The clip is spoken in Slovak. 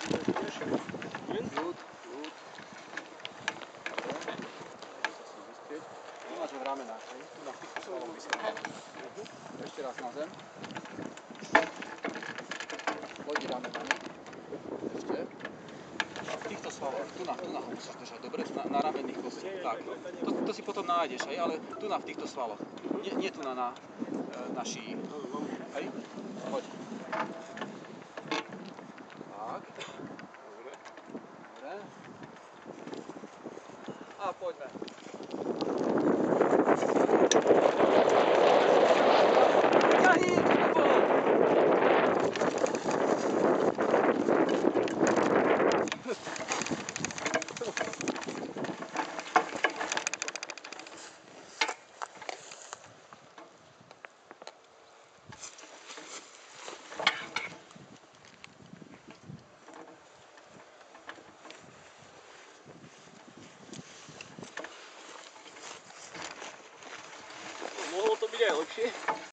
Ľud. Tu máš od ramena, tu na týchto svaloch vyskúšam. Ešte raz na zem. Lodi ramenami. Ešte. V týchto svaloch, tu na ho musíš držať, dobre? Na ramenných kostiach. Tak. To si potom nájdeš, hej, ale tu v týchto svaloch. Nie tu na šíji. Hej? Poď. Tak. Dobre. A poďme. Ťahni, to bolo. Mohlo to byť aj lepšie.